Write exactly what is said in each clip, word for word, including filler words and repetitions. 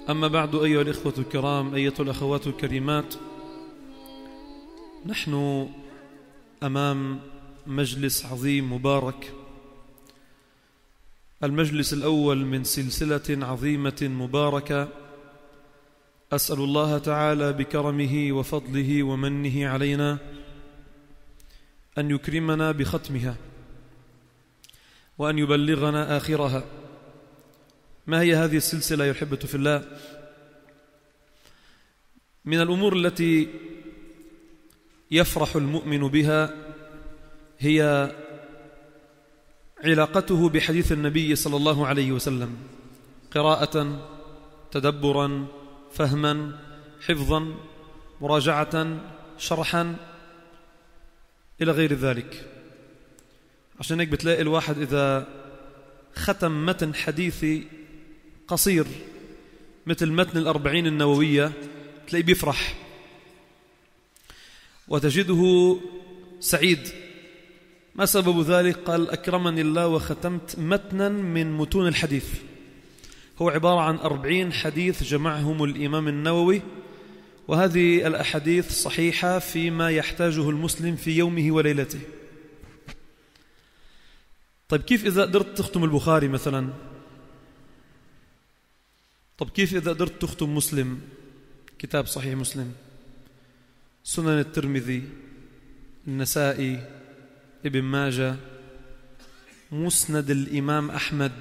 أما بعد، أيها الإخوة الكرام، أيتها الأخوات الكريمات، نحن أمام مجلس عظيم مبارك، المجلس الأول من سلسلة عظيمة مباركة. أسأل الله تعالى بكرمه وفضله ومنه علينا أن يكرمنا بختمها وأن يبلغنا آخرها. ما هي هذه السلسلة يا أحبة في الله؟ من الأمور التي يفرح المؤمن بها هي علاقته بحديث النبي صلى الله عليه وسلم، قراءة، تدبرا، فهما، حفظا، مراجعة، شرحا، إلى غير ذلك. عشان هيك بتلاقي الواحد إذا ختم متن حديثي قصير مثل متن الأربعين النووية تلاقيه بيفرح وتجده سعيد. ما سبب ذلك؟ قال: أكرمني الله وختمت متنا من متون الحديث. هو عبارة عن أربعين حديث جمعهم الإمام النووي، وهذه الأحاديث صحيحة فيما يحتاجه المسلم في يومه وليلته. طيب كيف إذا قدرت تختم البخاري مثلا؟ طب كيف إذا قدرت تختم مسلم، كتاب صحيح مسلم، سنن الترمذي، النسائي، ابن ماجه، مسند الإمام أحمد،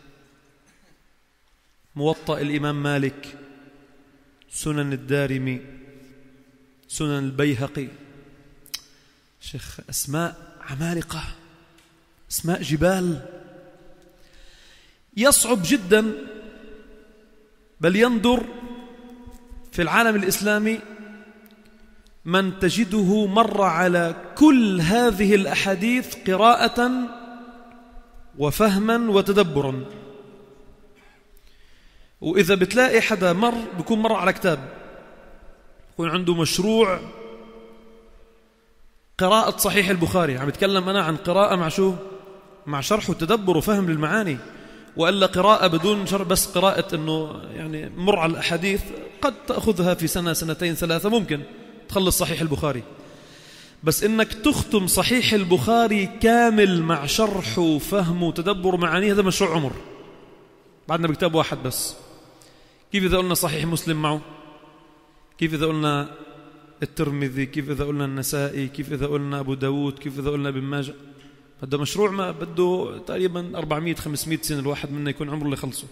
موطأ الإمام مالك، سنن الدارمي، سنن البيهقي. شيخ، أسماء عمالقة، أسماء جبال. يصعب جدا، بل يندر في العالم الإسلامي من تجده مر على كل هذه الأحاديث قراءة وفهما وتدبرا. وإذا بتلاقي حدا مر بيكون مر على كتاب، يكون عنده مشروع قراءة صحيح البخاري. عم بتكلم أنا عن قراءة مع شو؟ مع شرح وتدبر وفهم للمعاني، وإلا قراءة بدون شرح، بس قراءة أنه يعني مر على الأحاديث قد تأخذها في سنة سنتين ثلاثة، ممكن تخلص صحيح البخاري. بس إنك تختم صحيح البخاري كامل مع شرح وفهم وتدبر معانيه، هذا مشروع عمر. بعدنا بكتاب واحد بس. كيف إذا قلنا صحيح مسلم معه؟ كيف إذا قلنا الترمذي؟ كيف إذا قلنا النسائي؟ كيف إذا قلنا أبو داود؟ كيف إذا قلنا ابن ماجه؟ هذا مشروع ما بده تقريبا أربعمائة خمسمائة سنة الواحد منا يكون عمره اللي خلصه.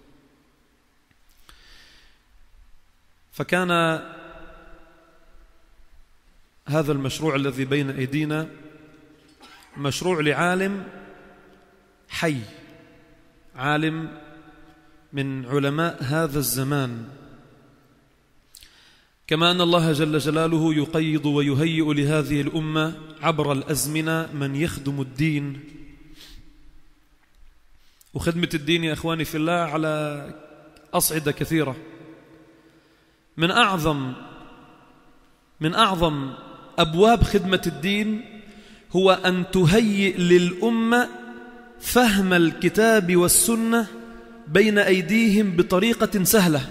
فكان هذا المشروع الذي بين أيدينا مشروع لعالم حي، عالم من علماء هذا الزمان. كما أن الله جل جلاله يقيض ويهيئ لهذه الأمة عبر الأزمنة من يخدم الدين. وخدمة الدين يا أخواني في الله على أصعدة كثيرة. من أعظم من أعظم أبواب خدمة الدين هو أن تهيئ للأمة فهم الكتاب والسنة بين أيديهم بطريقة سهلة.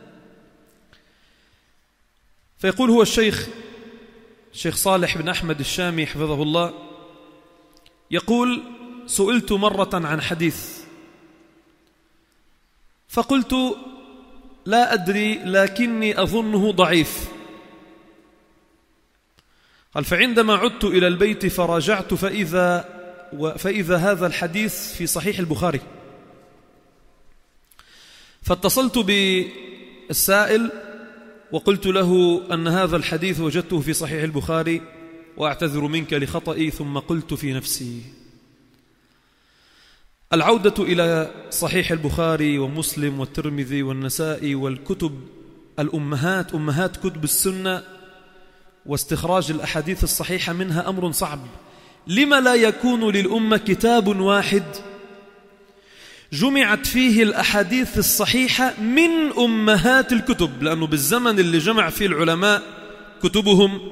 فيقول هو الشيخ الشيخ صالح بن أحمد الشامي حفظه الله، يقول: سئلت مرة عن حديث فقلت: لا أدري لكني أظنه ضعيف. قال: فعندما عدت إلى البيت فراجعت فإذا, فإذا هذا الحديث في صحيح البخاري. فاتصلت بالسائل وقلت له أن هذا الحديث وجدته في صحيح البخاري وأعتذر منك لخطئي. ثم قلت في نفسي: العودة إلى صحيح البخاري ومسلم والترمذي والنسائي والكتب الأمهات، أمهات كتب السنة، واستخراج الأحاديث الصحيحة منها أمر صعب. لما لا يكون للأمة كتاب واحد جمعت فيه الأحاديث الصحيحة من أمهات الكتب؟ لأنه بالزمن اللي جمع فيه العلماء كتبهم،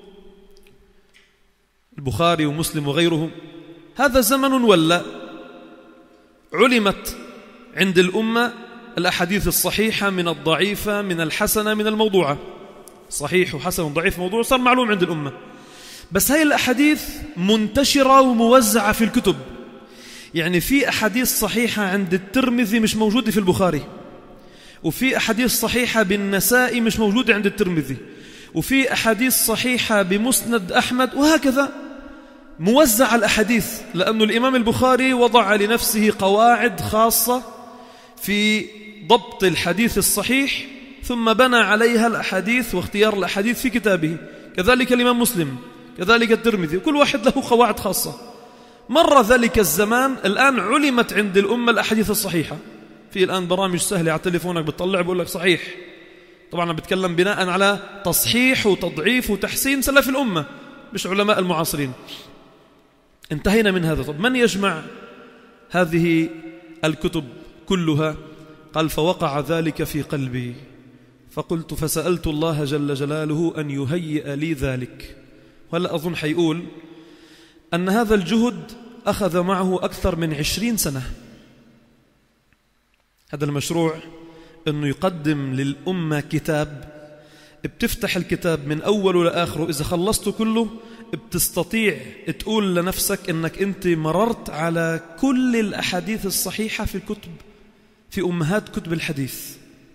البخاري ومسلم وغيرهم، هذا زمن ولا علمت عند الأمة الأحاديث الصحيحة من الضعيفة من الحسنة من الموضوعة. صحيح وحسن وضعيف موضوع صار معلوم عند الأمة، بس هاي الأحاديث منتشرة وموزعة في الكتب. يعني في أحاديث صحيحة عند الترمذي مش موجودة في البخاري، وفي أحاديث صحيحة بالنسائي مش موجودة عند الترمذي، وفي أحاديث صحيحة بمسند أحمد، وهكذا موزع الأحاديث، لأن الإمام البخاري وضع لنفسه قواعد خاصة في ضبط الحديث الصحيح، ثم بنى عليها الأحاديث واختيار الأحاديث في كتابه. كذلك الإمام مسلم، كذلك الترمذي، كل واحد له قواعد خاصة. مر ذلك الزمان، الآن علمت عند الأمة الأحاديث الصحيحة. في الآن برامج سهلة على تليفونك بتطلع بقول لك صحيح. طبعا أنا بتكلم بناء على تصحيح وتضعيف وتحسين سلف الأمة مش علماء المعاصرين. انتهينا من هذا. طب من يجمع هذه الكتب كلها؟ قال فوقع ذلك في قلبي فقلت فسألت الله جل جلاله أن يهيئ لي ذلك. وهلأ أظن حيقول أن هذا الجهد أخذ معه أكثر من عشرين سنة. هذا المشروع أنه يقدم للأمة كتاب، بتفتح الكتاب من أوله لآخره، إذا خلصته كله بتستطيع تقول لنفسك أنك أنت مررت على كل الأحاديث الصحيحة في الكتب، في أمهات كتب الحديث.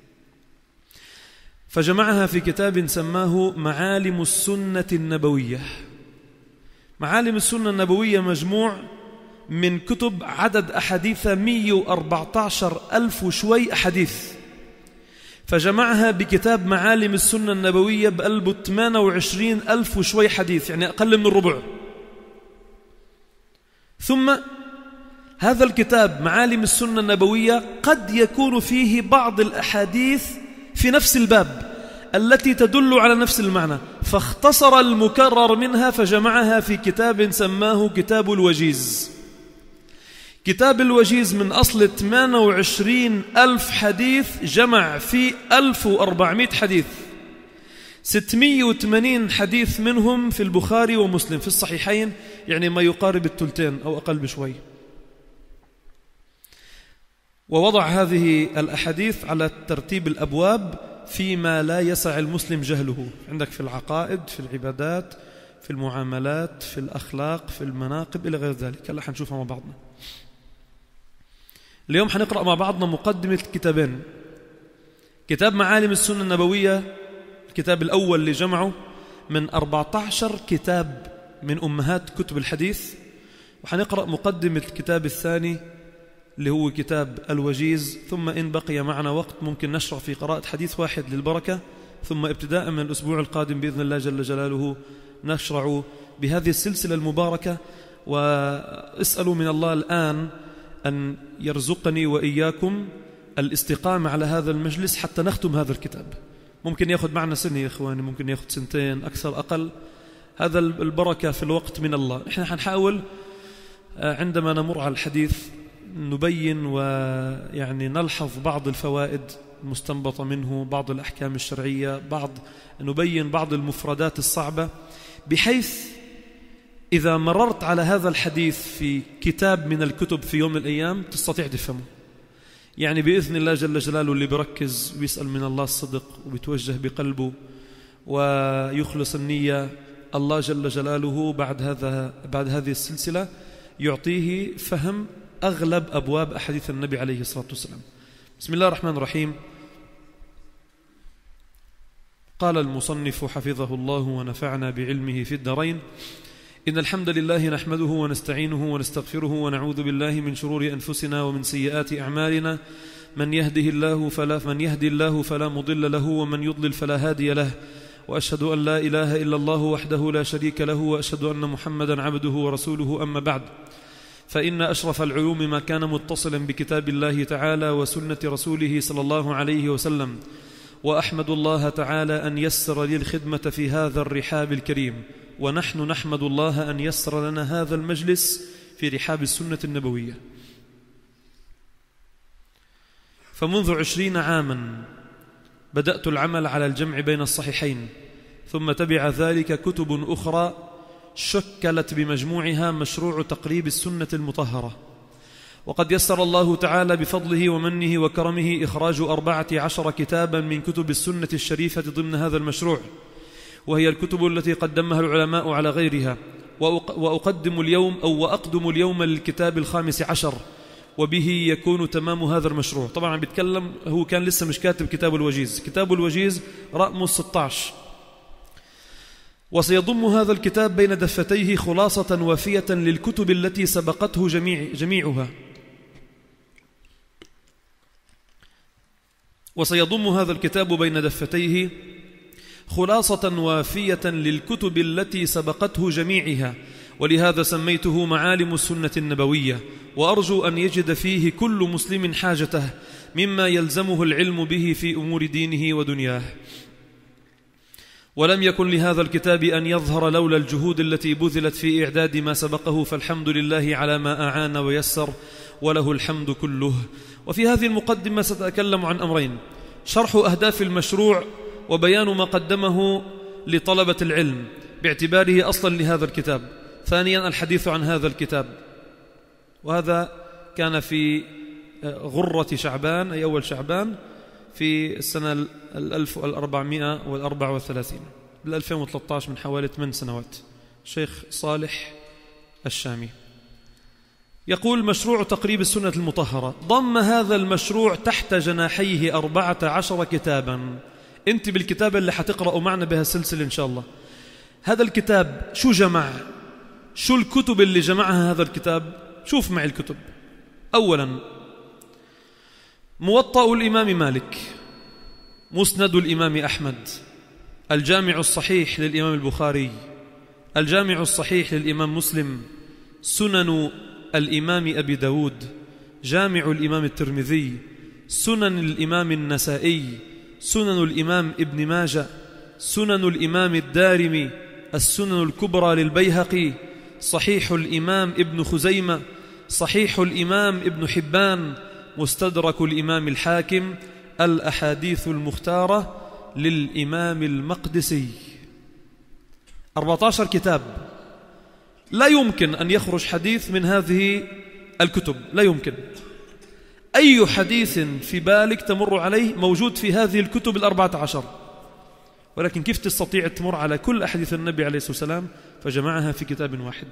فجمعها في كتاب سماه معالم السنة النبوية. معالم السنة النبوية مجموع من كتب عدد أحاديث مئة وأربعة عشر ألف وشوي أحاديث، فجمعها بكتاب معالم السنة النبوية بقلبه ثمانية وعشرين ألف وشوي حديث، يعني أقل من الربع. ثم هذا الكتاب معالم السنة النبوية قد يكون فيه بعض الأحاديث في نفس الباب التي تدل على نفس المعنى، فاختصر المكرر منها فجمعها في كتاب سماه كتاب الوجيز. كتاب الوجيز من أصل ثمانية وعشرين ألف حديث جمع فيه ألف وأربعمائة حديث، ستمائة وثمانين حديث منهم في البخاري ومسلم في الصحيحين، يعني ما يقارب الثلثين أو أقل بشوي. ووضع هذه الأحاديث على ترتيب الأبواب فيما لا يسع المسلم جهله. عندك في العقائد، في العبادات، في المعاملات، في الأخلاق، في المناقب إلى غير ذلك. هلا حنشوفها مع بعضنا. اليوم حنقرأ مع بعضنا مقدمة كتابين. كتاب معالم السنة النبوية الكتاب الأول اللي جمعه من أربعة عشر كتاب من أمهات كتب الحديث، وحنقرأ مقدمة الكتاب الثاني اللي هو كتاب الوجيز. ثم إن بقي معنا وقت ممكن نشرع في قراءة حديث واحد للبركة، ثم ابتداء من الأسبوع القادم بإذن الله جل جلاله نشرع بهذه السلسلة المباركة. واسألوا من الله الآن أن يرزقني وإياكم الاستقامة على هذا المجلس حتى نختم هذا الكتاب. ممكن يأخذ معنا سنة يا إخواني، ممكن يأخذ سنتين أكثر أقل، هذا البركة في الوقت من الله. نحن حنحاول عندما نمر على الحديث نبين ويعني نلحظ بعض الفوائد المستنبطة منه، بعض الأحكام الشرعية، بعض نبين بعض المفردات الصعبة، بحيث إذا مررت على هذا الحديث في كتاب من الكتب في يوم من الأيام تستطيع تفهمه. يعني بإذن الله جل جلاله اللي بركز ويسأل من الله الصدق وبيتوجه بقلبه ويخلص النية، الله جل جلاله بعد هذا بعد هذه السلسلة يعطيه فهم أغلب أبواب أحاديث النبي عليه الصلاة والسلام. بسم الله الرحمن الرحيم. قال المصنف حفظه الله ونفعنا بعلمه في الدارين: إن الحمد لله نحمده ونستعينه ونستغفره ونعوذ بالله من شرور أنفسنا ومن سيئات أعمالنا، من يهده الله فلا من يهدي الله فلا مضل له ومن يضلل فلا هادي له، وأشهد أن لا إله إلا الله وحده لا شريك له، وأشهد أن محمدا عبده ورسوله. أما بعد، فإن أشرف العلوم ما كان متصلا بكتاب الله تعالى وسنة رسوله صلى الله عليه وسلم، وأحمد الله تعالى أن يسر لي الخدمة في هذا الرحاب الكريم، ونحن نحمد الله أن يسر لنا هذا المجلس في رحاب السنة النبوية. فمنذ عشرين عاما بدأت العمل على الجمع بين الصحيحين، ثم تبع ذلك كتب أخرى شكلت بمجموعها مشروع تقريب السنة المطهرة. وقد يسر الله تعالى بفضله ومنه وكرمه إخراج أربعة عشر كتابا من كتب السنة الشريفة ضمن هذا المشروع، وهي الكتب التي قدمها العلماء على غيرها. وأقدم اليوم أو وأقدم اليوم للكتاب الخامس عشر، وبه يكون تمام هذا المشروع. طبعا بيتكلم، هو كان لسه مش كاتب كتاب الوجيز، كتاب الوجيز رقمه ستة عشر. وسيضم هذا الكتاب بين دفتيه خلاصة وافية للكتب التي سبقته جميع جميعها وسيضم هذا الكتاب بين دفتيه خلاصة وافية للكتب التي سبقته جميعها، ولهذا سميته معالم السنة النبوية، وأرجو أن يجد فيه كل مسلم حاجته مما يلزمه العلم به في أمور دينه ودنياه. ولم يكن لهذا الكتاب أن يظهر لولا الجهود التي بذلت في إعداد ما سبقه، فالحمد لله على ما أعان ويسر، وله الحمد كله. وفي هذه المقدمة سأتكلم عن أمرين: شرح أهداف المشروع، وبيان ما قدمه لطلبة العلم باعتباره أصلا لهذا الكتاب. ثانيا الحديث عن هذا الكتاب، وهذا كان في غرة شعبان، أي أول شعبان في السنة الألف والأربعمائة والأربعة والثلاثين، بالألفين وثلاثة عشر، من حوالي ثمان سنوات. الشيخ صالح الشامي يقول: مشروع تقريب السنة المطهرة ضم هذا المشروع تحت جناحيه أربعة عشر كتابا. انت بالكتاب اللي حتقرأوا معنا بها السلسلة إن شاء الله، هذا الكتاب شو جمع؟ شو الكتب اللي جمعها هذا الكتاب؟ شوف معي الكتب. أولا موطأ الإمام مالك، مسند الإمام أحمد، الجامع الصحيح للإمام البخاري، الجامع الصحيح للإمام مسلم، سنن الإمام أبي داود، جامع الإمام الترمذي، سنن الإمام النسائي، سنن الإمام ابن ماجه، سنن الإمام الدارمي، السنن الكبرى للبيهقي، صحيح الإمام ابن خزيمة، صحيح الإمام ابن حبان، مستدرك الإمام الحاكم، الأحاديث المختارة للإمام المقدسي. أربعة عشر كتاب، لا يمكن أن يخرج حديث من هذه الكتب، لا يمكن. أي حديث في بالك تمر عليه موجود في هذه الكتب الأربعة عشر، ولكن كيف تستطيع تمر على كل أحاديث النبي عليه الصلاة والسلام؟ فجمعها في كتاب واحد.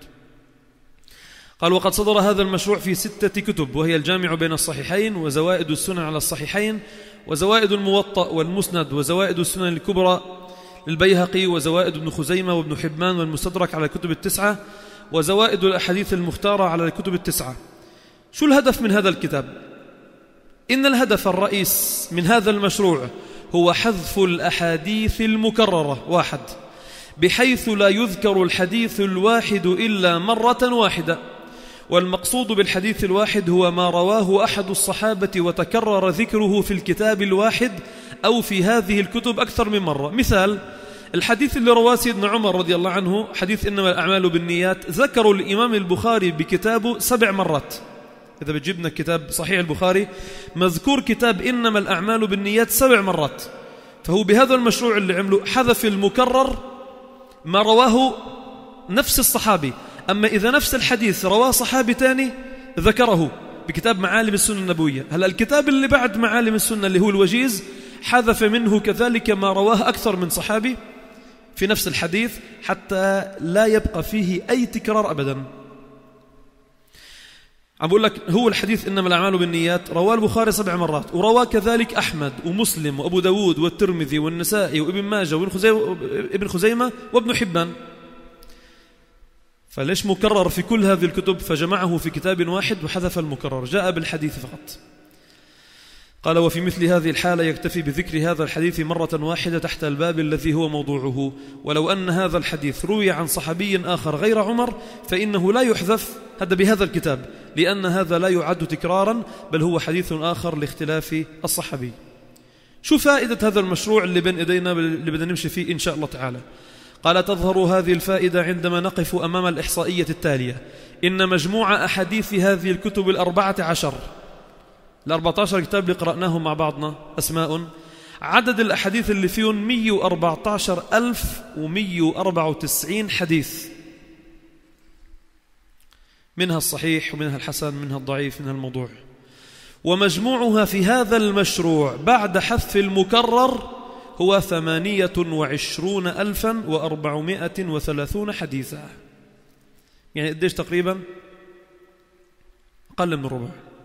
قال: وقد صدر هذا المشروع في ستة كتب، وهي الجامع بين الصحيحين، وزوائد السنن على الصحيحين، وزوائد الموطأ والمسند، وزوائد السنن الكبرى للبيهقي، وزوائد ابن خزيمة وابن حبان والمستدرك على الكتب التسعة، وزوائد الأحاديث المختارة على الكتب التسعة. شو الهدف من هذا الكتاب؟ إن الهدف الرئيس من هذا المشروع هو حذف الأحاديث المكررة، واحد، بحيث لا يذكر الحديث الواحد إلا مرة واحدة. والمقصود بالحديث الواحد هو ما رواه أحد الصحابة وتكرر ذكره في الكتاب الواحد أو في هذه الكتب أكثر من مرة. مثال: الحديث اللي رواه سيدنا عمر رضي الله عنه، حديث إنما الأعمال بالنيات، ذكروا الإمام البخاري بكتابه سبع مرات. إذا بتجيبنا كتاب صحيح البخاري مذكور كتاب إنما الأعمال بالنيات سبع مرات. فهو بهذا المشروع اللي عمله حذف المكرر ما رواه نفس الصحابي. أما إذا نفس الحديث رواه صحابي تاني ذكره بكتاب معالم السنة النبوية. هلأ الكتاب اللي بعد معالم السنة اللي هو الوجيز حذف منه كذلك ما رواه أكثر من صحابي في نفس الحديث، حتى لا يبقى فيه أي تكرار أبدا. عم بقول لك هو الحديث إنما الأعمال بالنيات رواه البخاري سبع مرات، ورواه كذلك أحمد ومسلم وأبو داود والترمذي والنسائي وابن ماجه وابن خزيمة وابن حبان. فليش مكرر في كل هذه الكتب؟ فجمعه في كتاب واحد وحذف المكرر، جاء بالحديث فقط. قال: وفي مثل هذه الحالة يكتفي بذكر هذا الحديث مرة واحدة تحت الباب الذي هو موضوعه. ولو أن هذا الحديث روي عن صحابي آخر غير عمر فإنه لا يحذف هذا بهذا الكتاب، لأن هذا لا يعد تكرارا، بل هو حديث آخر لاختلاف الصحابي. شو فائدة هذا المشروع اللي بين إيدينا اللي بدنا نمشي فيه إن شاء الله تعالى؟ قال: تظهر هذه الفائدة عندما نقف أمام الإحصائية التالية: إن مجموع أحاديث هذه الكتب الأربعة عشر، الأربعة عشر كتاب اللي قرأناهم مع بعضنا أسماء، عدد الأحاديث اللي فيهم مئة وأربعة عشر ألف ومئة وأربعة وتسعين حديث. منها الصحيح ومنها الحسن، منها الضعيف، منها الموضوع. ومجموعها في هذا المشروع بعد حذف المكرر هو ثمانية وعشرون ألفا وأربعمائة وثلاثون حديثا. يعني قديش تقريبا؟ أقل من الربع.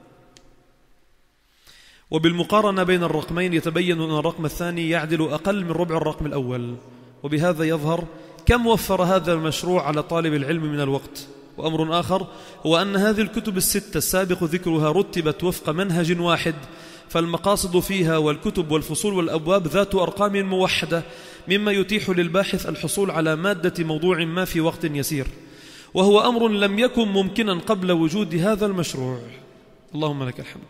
وبالمقارنة بين الرقمين يتبين أن الرقم الثاني يعدل أقل من ربع الرقم الأول، وبهذا يظهر كم وفر هذا المشروع على طالب العلم من الوقت. وأمر آخر هو أن هذه الكتب الستة السابق ذكرها رتبت وفق منهج واحد، فالمقاصد فيها والكتب والفصول والأبواب ذات أرقام موحدة، مما يتيح للباحث الحصول على مادة موضوع ما في وقت يسير، وهو أمر لم يكن ممكنا قبل وجود هذا المشروع. اللهم لك الحمد.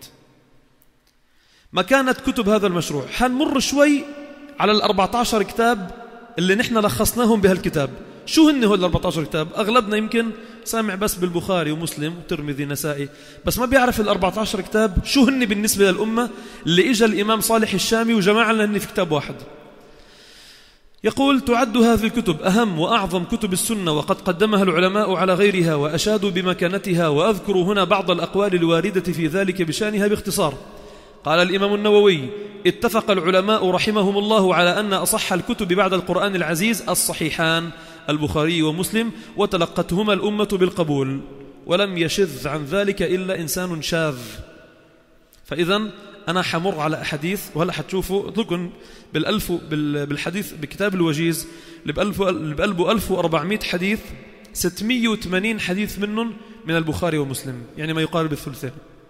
مكانة كتب هذا المشروع، حنمر شوي على الأربعة عشر كتاب اللي نحن لخصناهم بهالكتاب. شو هن هول الأربعة عشر كتاب؟ أغلبنا يمكن سامع بس بالبخاري ومسلم وترمذي نسائي، بس ما بيعرف الأربعة عشر كتاب شو هن بالنسبة للأمة اللي إجا الإمام صالح الشامي وجمع لنا في كتاب واحد. يقول: تعد هذه الكتب أهم وأعظم كتب السنة، وقد قدمها العلماء على غيرها وأشادوا بمكانتها، وأذكر هنا بعض الأقوال الواردة في ذلك بشأنها باختصار. قال الإمام النووي: اتفق العلماء رحمهم الله على أن أصح الكتب بعد القرآن العزيز الصحيحان البخاري ومسلم، وتلقتهما الأمة بالقبول، ولم يشذ عن ذلك إلا إنسان شاذ. فإذا أنا حمر على أحاديث، وهلا حتشوفوا لكم بالألف بالحديث بكتاب الوجيز اللي بقلبه ألف وأربعمائة حديث، ستمائة وثمانين حديث منهم من البخاري ومسلم، يعني ما يقارب الثلثين.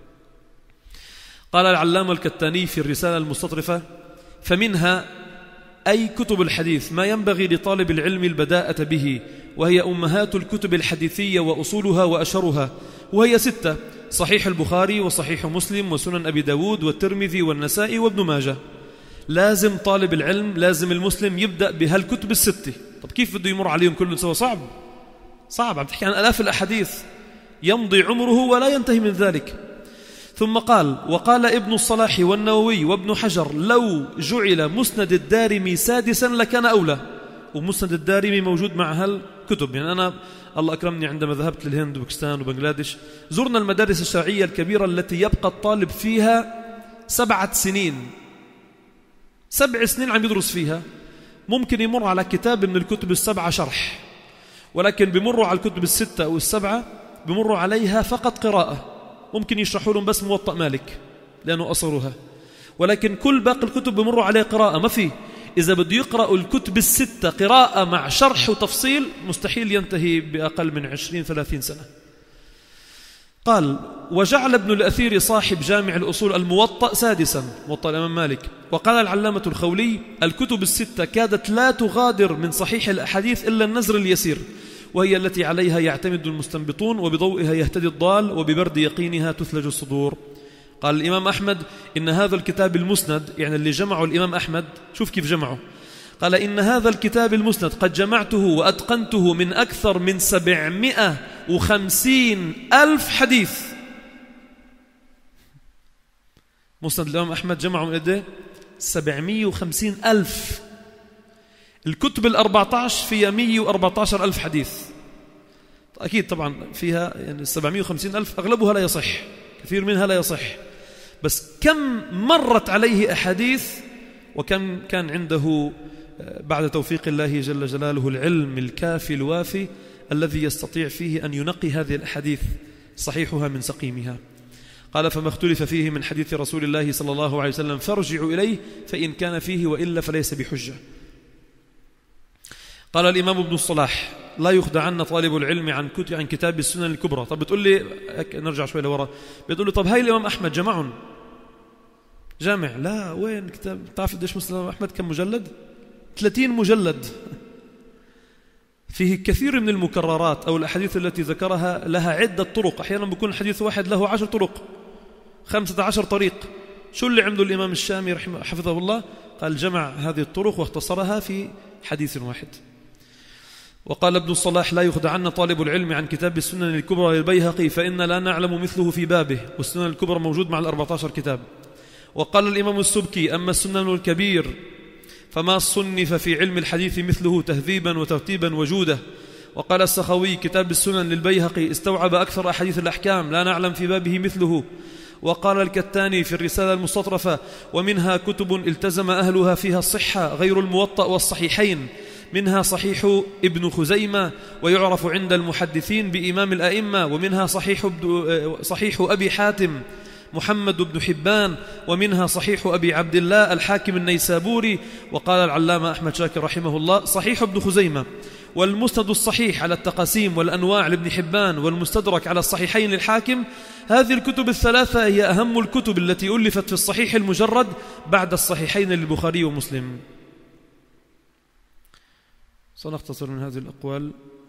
قال العلامة الكتاني في الرسالة المستطرفة: فمنها أي كتب الحديث ما ينبغي لطالب العلم البداءة به، وهي أمهات الكتب الحديثية وأصولها وأشهرها، وهي ستة: صحيح البخاري وصحيح مسلم وسنن أبي داود والترمذي والنسائي وابن ماجه. لازم طالب العلم، لازم المسلم يبدأ بهالكتب الستة. طب كيف بده يمر عليهم كلهم سوا؟ صعب صعب، عم تحكي عن آلاف الأحاديث، يمضي عمره ولا ينتهي من ذلك. ثم قال: وقال ابن الصلاح والنووي وابن حجر: لو جعل مسند الدارمي سادسا لكان أولى. ومسند الدارمي موجود مع هالكتب. يعني أنا الله أكرمني عندما ذهبت للهند وباكستان وبنغلاديش، زرنا المدارس الشرعية الكبيرة التي يبقى الطالب فيها سبعة سنين سبع سنين عم يدرس فيها. ممكن يمر على كتاب من الكتب السبعة شرح، ولكن بمروا على الكتب الستة أو السبعة بمروا عليها فقط قراءة. ممكن يشرحوا لهم بس موطأ مالك لأنه أصرها، ولكن كل باقي الكتب بمروا عليه قراءة. ما في، إذا بده يقرأوا الكتب الستة قراءة مع شرح وتفصيل مستحيل ينتهي بأقل من عشرين ثلاثين سنة. قال: وجعل ابن الأثير صاحب جامع الأصول الموطأ سادسا، موطأ الإمام مالك. وقال العلامة الخولي: الكتب الستة كادت لا تغادر من صحيح الأحاديث إلا النزر اليسير، وهي التي عليها يعتمد المستنبطون، وبضوئها يهتدي الضال، وببرد يقينها تثلج الصدور. قال الإمام أحمد: إن هذا الكتاب المسند، يعني اللي جمعه الإمام أحمد، شوف كيف جمعه. قال: إن هذا الكتاب المسند قد جمعته وأتقنته من أكثر من سبعمائة وخمسين ألف حديث. مسند الإمام أحمد جمعه من قد سبعمائة وخمسين ألف. الكتب الأربعة عشر فيها مئة وأربعة عشر ألف حديث. أكيد طبعا فيها يعني سبعمائة وخمسين ألف أغلبها لا يصح، كثير منها لا يصح، بس كم مرت عليه أحاديث، وكم كان عنده بعد توفيق الله جل جلاله العلم الكافي الوافي الذي يستطيع فيه أن ينقي هذه الأحاديث صحيحها من سقيمها. قال: فما اختلف فيه من حديث رسول الله صلى الله عليه وسلم فارجعوا إليه فإن كان فيه وإلا فليس بحجة. قال الإمام ابن الصلاح: لا يخدعن طالب العلم عن عن كتاب السنن الكبرى. طب بتقول لي نرجع شوي لورا، بتقول لي طب هاي الإمام أحمد جمعهم جامع؟ لا، وين كتاب؟ تعرف قديش مسلم الإمام أحمد كم مجلد؟ ثلاثين مجلد، فيه كثير من المكررات أو الأحاديث التي ذكرها لها عدة طرق. أحيانا بيكون حديث واحد له عشر طرق، خمسة عشر طريق. شو اللي عنده الإمام الشامي رحمه حفظه الله؟ قال: جمع هذه الطرق واختصرها في حديث واحد. وقال ابن الصلاح: لا يخدعن طالب العلم عن كتاب السنن الكبرى للبيهقي فإن لا نعلم مثله في بابه، والسنن الكبرى موجود مع الأربعة عشر كتاب. وقال الإمام السبكي: أما السنن الكبير فما صنف في علم الحديث مثله تهذيبا وترتيبا وجودة، وقال السخوي كتاب السنن للبيهقي استوعب أكثر أحاديث الأحكام لا نعلم في بابه مثله. وقال الكتاني في الرسالة المستطرفة ومنها كتب التزم أهلها فيها الصحة غير الموطأ والصحيحين، منها صحيح ابن خزيمة ويعرف عند المحدثين بإمام الأئمة، ومنها صحيح, صحيح أبي حاتم محمد بن حبان، ومنها صحيح أبي عبد الله الحاكم النيسابوري. وقال العلامة أحمد شاكر رحمه الله صحيح ابن خزيمة والمسند الصحيح على التقاسيم والأنواع لابن حبان والمستدرك على الصحيحين للحاكم. هذه الكتب الثلاثة هي أهم الكتب التي ألفت في الصحيح المجرد بعد الصحيحين للبخاري ومسلم. سنختصر من هذه الأقوال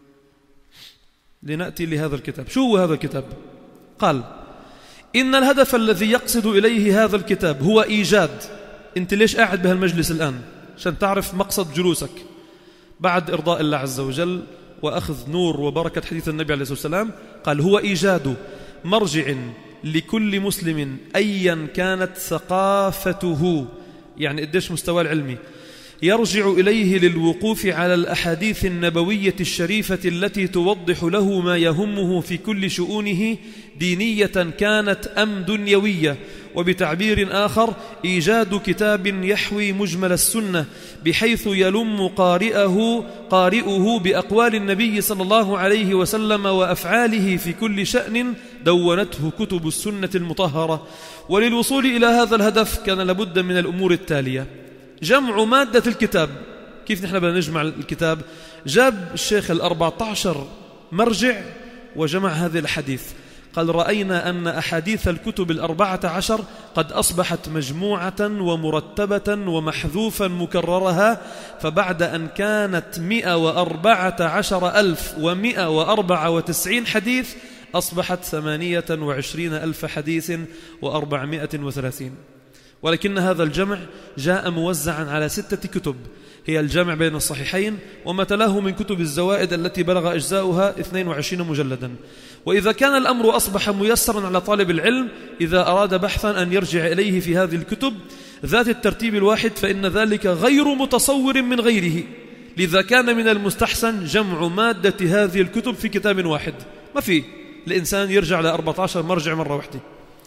لنأتي لهذا الكتاب. شو هو هذا الكتاب؟ قال إن الهدف الذي يقصد إليه هذا الكتاب هو إيجاد. أنت ليش قاعد بهالمجلس الآن؟ عشان تعرف مقصد جلوسك بعد إرضاء الله عز وجل وأخذ نور وبركة حديث النبي عليه الصلاة والسلام. قال هو إيجاد مرجع لكل مسلم أيا كانت ثقافته، يعني قديش مستوى العلمي، يرجع إليه للوقوف على الأحاديث النبوية الشريفة التي توضح له ما يهمه في كل شؤونه دينية كانت أم دنيوية. وبتعبير آخر إيجاد كتاب يحوي مجمل السنة بحيث يلم قارئه قارئه بأقوال النبي صلى الله عليه وسلم وأفعاله في كل شأن دونته كتب السنة المطهرة. وللوصول إلى هذا الهدف كان لابد من الأمور التالية: جمع مادة الكتاب. كيف نحن بدنا نجمع الكتاب؟ جاب الشيخ الأربعة عشر مرجع وجمع هذه الحديث. قال رأينا أن أحاديث الكتب الأربعة عشر قد أصبحت مجموعة ومرتبة ومحذوفا مكررها، فبعد أن كانت مئة وأربعة عشر ألف ومئة وأربعة وتسعين حديث أصبحت ثمانية وعشرين ألف حديث وأربعمائة وثلاثين. ولكن هذا الجمع جاء موزعا على ستة كتب، هي الجمع بين الصحيحين وما تلاه من كتب الزوائد التي بلغ أجزاؤها اثنين وعشرين مجلدا. وإذا كان الأمر أصبح ميسرا على طالب العلم إذا أراد بحثا أن يرجع إليه في هذه الكتب ذات الترتيب الواحد فإن ذلك غير متصور من غيره، لذا كان من المستحسن جمع مادة هذه الكتب في كتاب واحد. ما في الإنسان يرجع ل أربعة عشر مرجع مرة واحدة.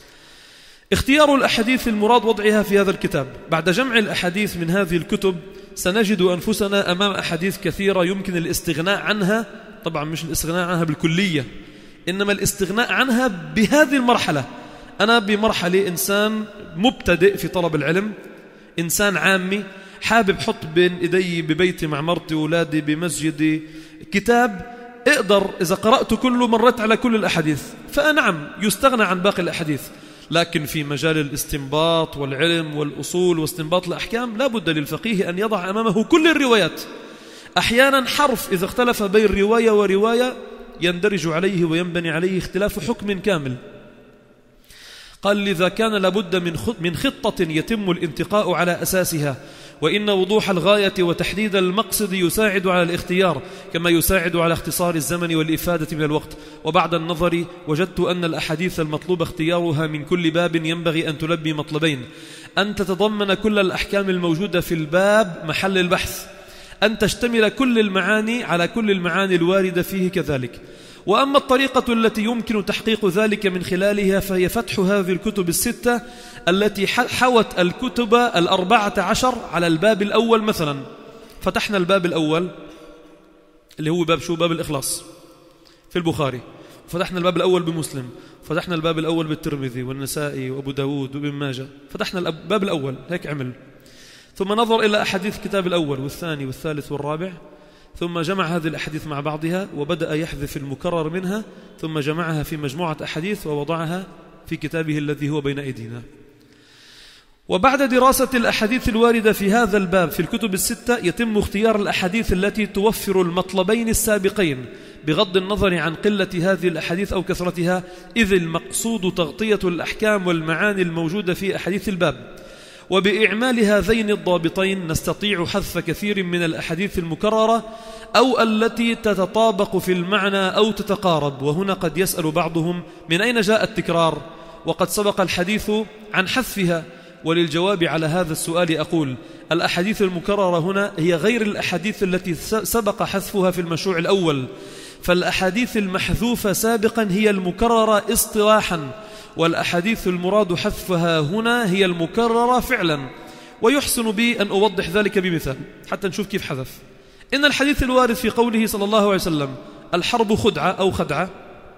اختيار الأحاديث المراد وضعها في هذا الكتاب. بعد جمع الأحاديث من هذه الكتب سنجد أنفسنا أمام أحاديث كثيرة يمكن الاستغناء عنها، طبعا مش الاستغناء عنها بالكلية، إنما الاستغناء عنها بهذه المرحلة. أنا بمرحلة إنسان مبتدئ في طلب العلم، إنسان عامي حابب حط بين إيدي ببيتي مع مرتي وولادي بمسجدي كتاب اقدر إذا قرأت كله مرت على كل الأحاديث، فنعم يستغنى عن باقي الأحاديث. لكن في مجال الاستنباط والعلم والأصول واستنباط الأحكام لا بد للفقيه أن يضع أمامه كل الروايات. أحيانا حرف إذا اختلف بين رواية ورواية يندرج عليه وينبني عليه اختلاف حكم كامل. قال لذا كان لابد من خطة يتم الانتقاء على أساسها، وإن وضوح الغاية وتحديد المقصد يساعد على الاختيار كما يساعد على اختصار الزمن والإفادة من الوقت. وبعد النظر وجدت أن الأحاديث المطلوب اختيارها من كل باب ينبغي أن تلبي مطلبين: أن تتضمن كل الأحكام الموجودة في الباب محل البحث، أن تشتمل كل المعاني على كل المعاني الواردة فيه كذلك. وأما الطريقة التي يمكن تحقيق ذلك من خلالها فهي فتح هذه الكتب الستة التي حوت الكتب الأربعة عشر على الباب الأول. مثلا فتحنا الباب الأول اللي هو باب شو؟ باب الإخلاص في البخاري، فتحنا الباب الأول بمسلم، فتحنا الباب الأول بالترمذي والنسائي وأبو داود وابن ماجه، فتحنا الباب الأول هيك عمل. ثم نظر إلى أحاديث الكتاب الأول والثاني والثالث والرابع، ثم جمع هذه الأحاديث مع بعضها وبدأ يحذف المكرر منها، ثم جمعها في مجموعة أحاديث ووضعها في كتابه الذي هو بين أيدينا. وبعد دراسة الأحاديث الواردة في هذا الباب في الكتب الستة يتم اختيار الأحاديث التي توفر المطلبين السابقين بغض النظر عن قلة هذه الأحاديث أو كثرتها، إذ المقصود تغطية الأحكام والمعاني الموجودة في أحاديث الباب. وبإعمال هذين الضابطين نستطيع حذف كثير من الأحاديث المكررة أو التي تتطابق في المعنى أو تتقارب. وهنا قد يسأل بعضهم من أين جاء التكرار وقد سبق الحديث عن حذفها، وللجواب على هذا السؤال أقول: الأحاديث المكررة هنا هي غير الأحاديث التي سبق حذفها في المشروع الأول، فالأحاديث المحذوفة سابقا هي المكررة اصطلاحا، والأحاديث المراد حذفها هنا هي المكررة فعلا. ويحسن بي أن أوضح ذلك بمثال حتى نشوف كيف حذف. إن الحديث الوارد في قوله صلى الله عليه وسلم: الحرب خدعة أو خدعة،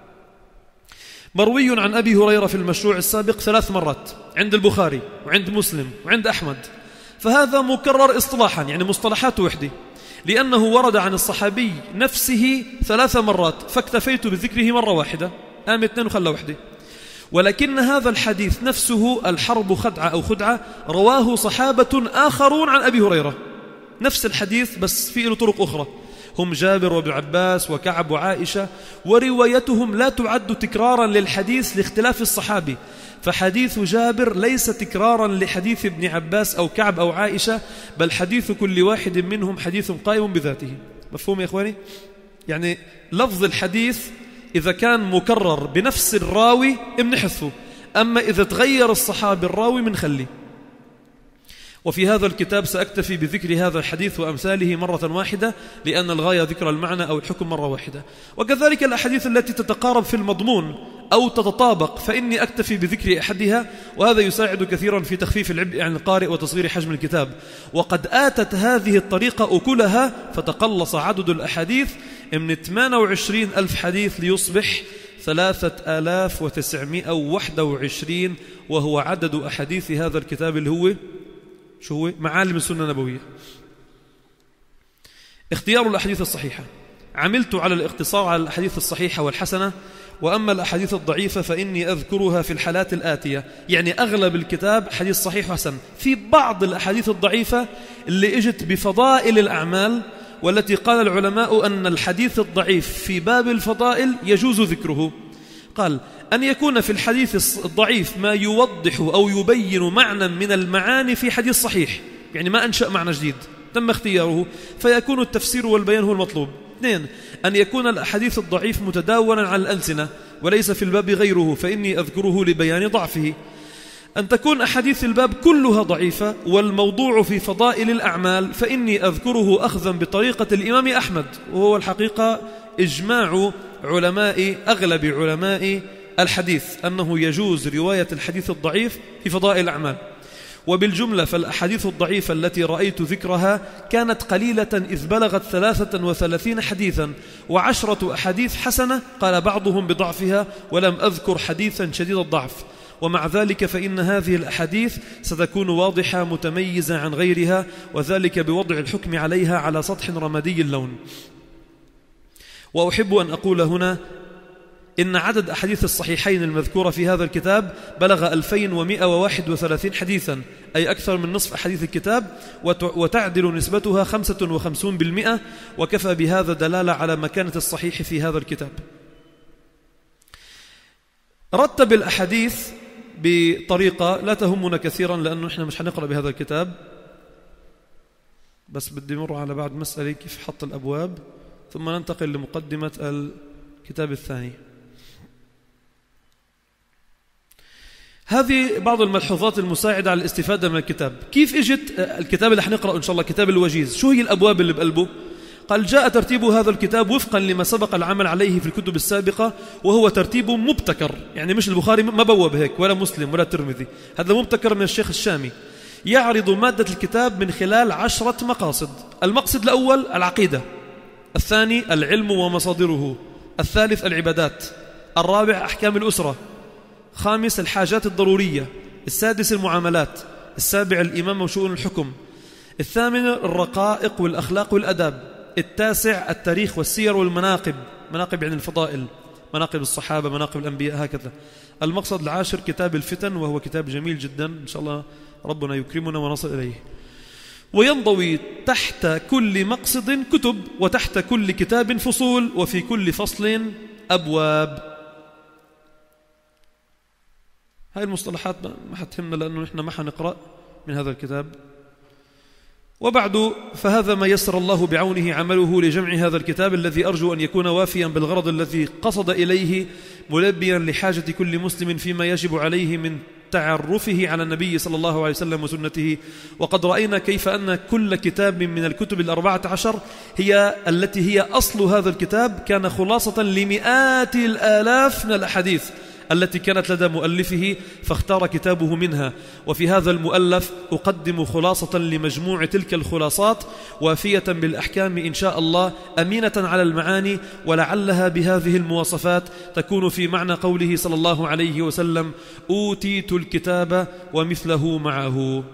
مروي عن أبي هريرة في المشروع السابق ثلاث مرات عند البخاري وعند مسلم وعند أحمد، فهذا مكرر اصطلاحا، يعني مصطلحات وحدة، لأنه ورد عن الصحابي نفسه ثلاث مرات، فاكتفيت بذكره مرة واحدة، قام اثنين وخلى وحدة. ولكن هذا الحديث نفسه الحرب خدعة أو خدعة رواه صحابة آخرون عن أبي هريرة، نفس الحديث بس فيه له طرق أخرى، هم جابر وابن عباس وكعب وعائشة، وروايتهم لا تعد تكرارا للحديث لاختلاف الصحابي، فحديث جابر ليس تكرارا لحديث ابن عباس أو كعب أو عائشة، بل حديث كل واحد منهم حديث قائم بذاته. مفهوم يا إخواني؟ يعني لفظ الحديث إذا كان مكرر بنفس الراوي بنحذفه، أما إذا تغير الصحابي الراوي بنخليه. وفي هذا الكتاب سأكتفي بذكر هذا الحديث وأمثاله مرة واحدة، لأن الغاية ذكر المعنى أو الحكم مرة واحدة. وكذلك الأحاديث التي تتقارب في المضمون أو تتطابق فإني أكتفي بذكر أحدها، وهذا يساعد كثيرا في تخفيف العبء عن القارئ وتصغير حجم الكتاب. وقد آتت هذه الطريقة أكلها، فتقلص عدد الأحاديث من ثمانية وعشرين ألف حديث ليصبح ثلاثة آلاف وتسعمائة وواحد وعشرين، وهو عدد أحاديث هذا الكتاب اللي هو شو هو؟ معالم السنة النبوية. اختيار الأحاديث الصحيحة: عملت على الاقتصار على الأحاديث الصحيحة والحسنة، وأما الأحاديث الضعيفة فإني أذكرها في الحالات الآتية. يعني أغلب الكتاب حديث صحيح وحسن، في بعض الأحاديث الضعيفة اللي اجت بفضائل الأعمال، والتي قال العلماء أن الحديث الضعيف في باب الفضائل يجوز ذكره. قال: أن يكون في الحديث الضعيف ما يوضح أو يبين معنى من المعاني في حديث صحيح، يعني ما أنشأ معنى جديد تم اختياره، فيكون التفسير والبيان هو المطلوب. اثنين: أن يكون الأحاديث الضعيف متداولا على الألسنة وليس في الباب غيره، فإني أذكره لبيان ضعفه. أن تكون أحاديث الباب كلها ضعيفة والموضوع في فضائل الأعمال، فإني أذكره أخذا بطريقة الإمام أحمد، وهو الحقيقة إجماع علماء أغلب علماء الحديث أنه يجوز رواية الحديث الضعيف في فضائل الأعمال. وبالجملة فالأحاديث الضعيفة التي رأيت ذكرها كانت قليلة، إذ بلغت ثلاثة وثلاثين حديثا، وعشرة أحاديث حسنة قال بعضهم بضعفها، ولم أذكر حديثا شديد الضعف. ومع ذلك فإن هذه الأحاديث ستكون واضحة متميزة عن غيرها، وذلك بوضع الحكم عليها على سطح رمادي اللون. وأحب أن أقول هنا إن عدد أحاديث الصحيحين المذكورة في هذا الكتاب بلغ ألفين ومئة وواحد وثلاثين حديثا، أي أكثر من نصف أحاديث الكتاب، وتعدل نسبتها خمسة وخمسين بالمئة، وكفى بهذا دلالة على مكانة الصحيح في هذا الكتاب. رتب الأحاديث بطريقة لا تهمنا كثيرا لأنه إحنا مش هنقرأ بهذا الكتاب، بس بدي مر على بعض مسألة كيف حط الأبواب، ثم ننتقل لمقدمة الكتاب الثاني. هذه بعض الملحوظات المساعدة على الاستفادة من الكتاب. كيف اجت الكتاب اللي حنقرأه إن شاء الله، كتاب الوجيز؟ شو هي الأبواب اللي بقلبه؟ قال: جاء ترتيب هذا الكتاب وفقا لما سبق العمل عليه في الكتب السابقة، وهو ترتيب مبتكر، يعني مش البخاري ما بوب هيك ولا مسلم ولا الترمذي، هذا مبتكر من الشيخ الشامي، يعرض مادة الكتاب من خلال عشرة مقاصد. المقصد الأول العقيدة، الثاني العلم ومصادره، الثالث العبادات، الرابع أحكام الأسرة، خامس الحاجات الضرورية، السادس المعاملات، السابع الإمامة وشؤون الحكم، الثامن الرقائق والأخلاق والأداب، التاسع التاريخ والسير والمناقب، مناقب يعني الفضائل، مناقب الصحابة، مناقب الأنبياء، هكذا. المقصد العاشر كتاب الفتن، وهو كتاب جميل جدا، إن شاء الله ربنا يكرمنا ونصل إليه. وينضوي تحت كل مقصد كتب، وتحت كل كتاب فصول، وفي كل فصل أبواب. هاي المصطلحات ما حتهمنا لأنه نحن ما حنقرأ من هذا الكتاب. وبعد فهذا ما يسر الله بعونه عمله لجمع هذا الكتاب، الذي أرجو أن يكون وافيا بالغرض الذي قصد إليه، ملبيا لحاجة كل مسلم فيما يجب عليه من تعرفه على النبي صلى الله عليه وسلم وسنته. وقد رأينا كيف أن كل كتاب من الكتب الأربعة عشر هي التي هي أصل هذا الكتاب كان خلاصة لمئات الآلاف من الأحاديث التي كانت لدى مؤلفه، فاختار كتابه منها. وفي هذا المؤلف أقدم خلاصة لمجموع تلك الخلاصات وافية بالأحكام إن شاء الله، أمينة على المعاني، ولعلها بهذه المواصفات تكون في معنى قوله صلى الله عليه وسلم: أوتيت الكتاب ومثله معه.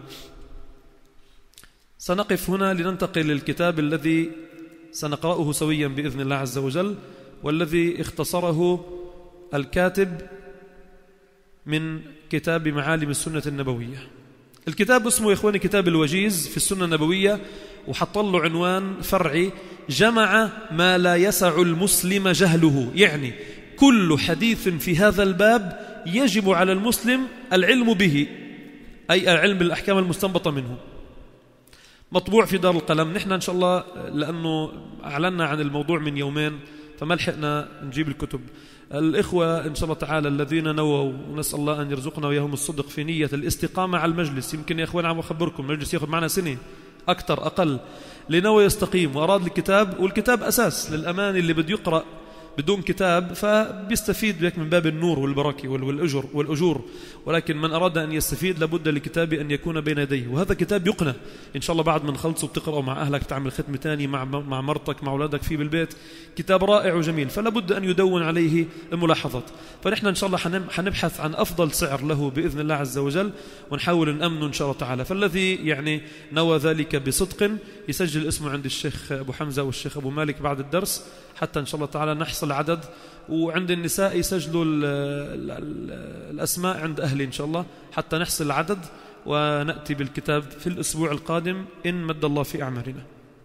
سنقف هنا لننتقل للكتاب الذي سنقرأه سويا بإذن الله عز وجل، والذي اختصره الكاتب من كتاب معالم السنة النبوية. الكتاب اسمه يا إخواني كتاب الوجيز في السنة النبوية، وحط له عنوان فرعي: جمع ما لا يسع المسلم جهله. يعني كل حديث في هذا الباب يجب على المسلم العلم به، أي العلم بالأحكام المستنبطة منه. مطبوع في دار القلم. نحن إن شاء الله لأنه أعلنا عن الموضوع من يومين فما لحقنا نجيب الكتب. الإخوة إن شاء الله تعالى الذين نووا، ونسأل الله أن يرزقنا وياهم الصدق في نية الاستقامة على المجلس. يمكن يا إخوان عم أخبركم المجلس يأخذ معنا سنة أكثر أقل، لنوى يستقيم وأراد الكتاب، والكتاب أساس للأمان اللي بده يقرأ بدون كتاب فبيستفيد بك من باب النور والبركة والأجر والأجور. ولكن من أراد أن يستفيد لابد لكتاب أن يكون بين يديه، وهذا كتاب يقنى إن شاء الله بعد من خلصه بتقرأه مع أهلك، تعمل ختم تاني مع مع مرتك مع أولادك فيه بالبيت. كتاب رائع وجميل، فلا بد أن يدون عليه الملاحظات. فنحن إن شاء الله حنبحث عن أفضل سعر له بإذن الله عز وجل، ونحاول نأمنه إن شاء الله تعالى. فالذي يعني نوى ذلك بصدق يسجل اسمه عند الشيخ أبو حمزة والشيخ أبو مالك بعد الدرس، حتى إن شاء الله تعالى نحصل عدد. وعند النساء يسجلوا ال ال ال الأسماء عند أهلي إن شاء الله حتى نحصل العدد، ونأتي بالكتاب في الأسبوع القادم إن مد الله في أعمارنا.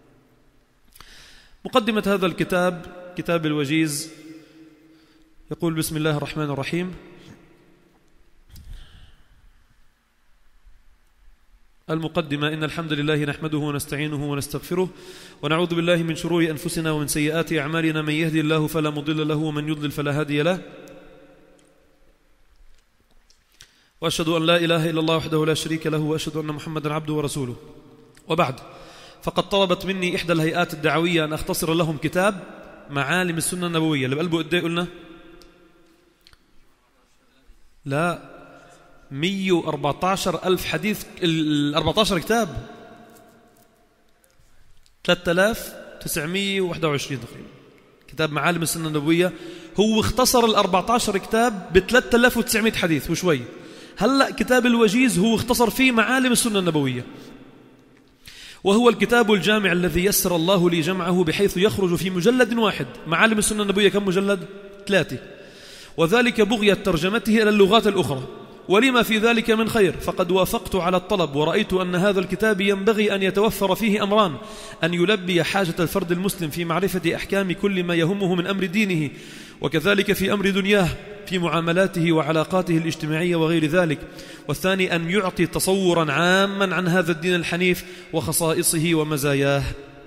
مقدمة هذا الكتاب كتاب الوجيز يقول: بسم الله الرحمن الرحيم. المقدمة: إن الحمد لله نحمده ونستعينه ونستغفره، ونعوذ بالله من شرور أنفسنا ومن سيئات أعمالنا، من يهدي الله فلا مضل له ومن يضلل فلا هادي له، وأشهد أن لا إله إلا الله وحده لا شريك له، وأشهد أن محمدا عبده ورسوله. وبعد، فقد طلبت مني إحدى الهيئات الدعوية أن أختصر لهم كتاب معالم السنة النبوية اللي بقلبه قد ايه قلنا؟ لا، مئة وأربعة عشر ألف حديث، ال أربعة عشر كتاب، ثلاثة آلاف وتسعمئة وواحد وعشرين تقريبا كتاب معالم السنة النبوية. هو اختصر ال أربعة عشر كتاب ب ثلاثة آلاف وتسعمئة حديث وشوي. هلأ كتاب الوجيز هو اختصر فيه معالم السنة النبوية، وهو الكتاب الجامع الذي يسر الله لي جمعه بحيث يخرج في مجلد واحد. معالم السنة النبوية كم مجلد؟ ثلاثة، وذلك بغية ترجمته إلى اللغات الأخرى، ولما في ذلك من خير. فقد وافقت على الطلب، ورأيت أن هذا الكتاب ينبغي أن يتوفر فيه أمران: أن يلبي حاجة الفرد المسلم في معرفة أحكام كل ما يهمه من أمر دينه، وكذلك في أمر دنياه في معاملاته وعلاقاته الاجتماعية وغير ذلك. والثاني أن يعطي تصورا عاما عن هذا الدين الحنيف وخصائصه ومزاياه.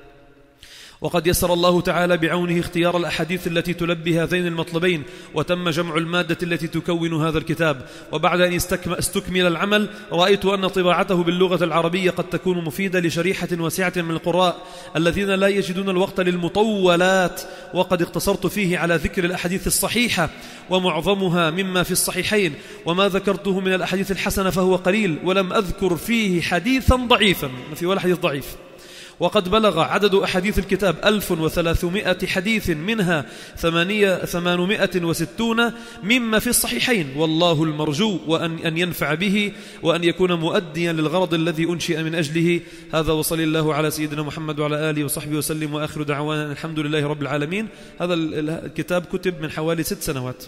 وقد يسر الله تعالى بعونه اختيار الأحاديث التي تلبي هذين المطلبين، وتم جمع المادة التي تكون هذا الكتاب. وبعد أن استكمل العمل رأيت أن طباعته باللغة العربية قد تكون مفيدة لشريحة واسعة من القراء الذين لا يجدون الوقت للمطولات، وقد اقتصرت فيه على ذكر الأحاديث الصحيحة، ومعظمها مما في الصحيحين، وما ذكرته من الأحاديث الحسنة فهو قليل، ولم أذكر فيه حديثا ضعيفا، ما في ولا حديث ضعيف. وقد بلغ عدد أحاديث الكتاب ألف وثلاثمائة حديث، منها ثمانمائة وستون مما في الصحيحين، والله المرجو وأن أن ينفع به وأن يكون مؤديا للغرض الذي أنشئ من أجله. هذا وصلى الله على سيدنا محمد وعلى آله وصحبه وسلم، وآخر دعوانا الحمد لله رب العالمين. هذا الكتاب كتب من حوالي ست سنوات.